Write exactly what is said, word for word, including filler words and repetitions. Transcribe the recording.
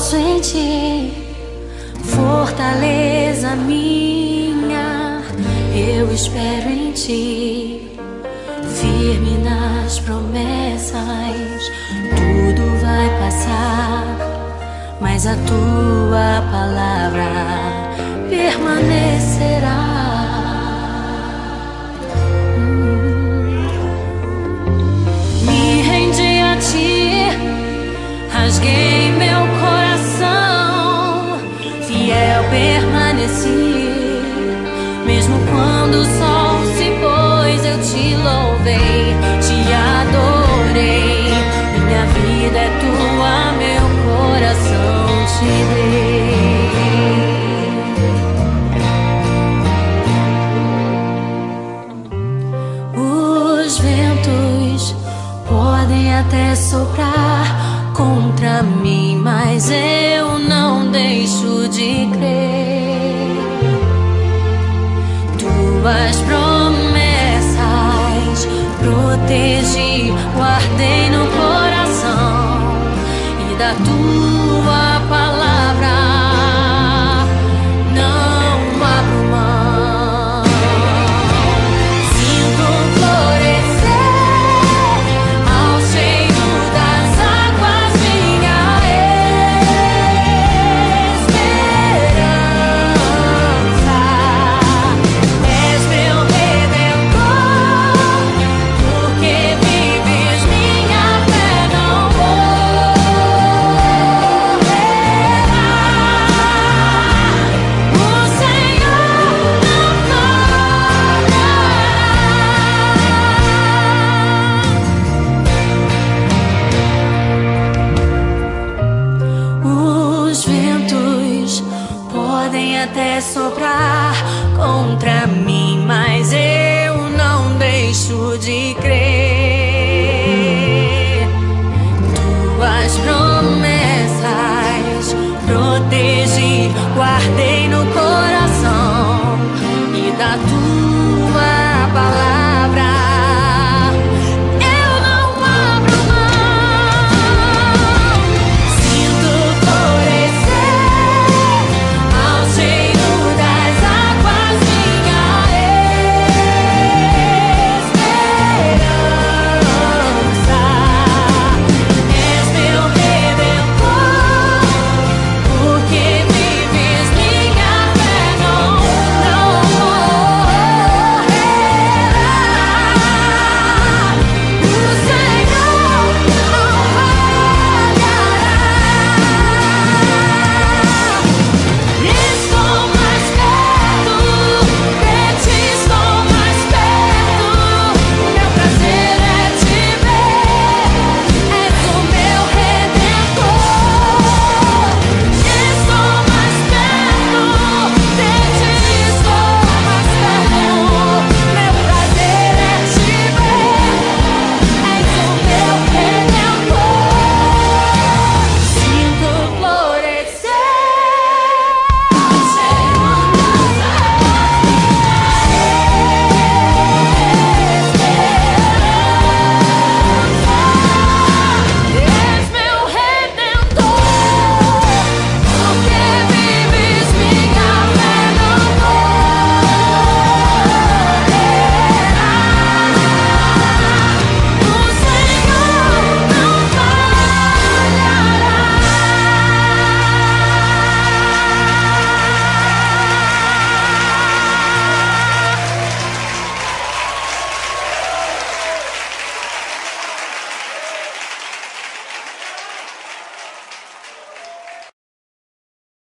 posso em ti, fortaleza minha. Eu espero em ti, firme nas promessas. Tudo vai passar, mas a tua palavra permanecerá. Me rendi a ti, rasguei meu coração, fiel permaneci. Mesmo quando o sol se pôs, eu te louvei, te adorei. Minha vida é tua, meu coração te dei. Os ventos podem até soprar contra mim, mas eu não deixo de crer. Tuas promessas protegi, guardei no coração, e da tua palavra não abro mão. Sinto florescer ao cheiro das águas minha esperança. És meu redentor, porque vives minha fé, não morrerá. O Senhor não falhará. Os ventos podem até soprar contra mim, mas eu não deixo de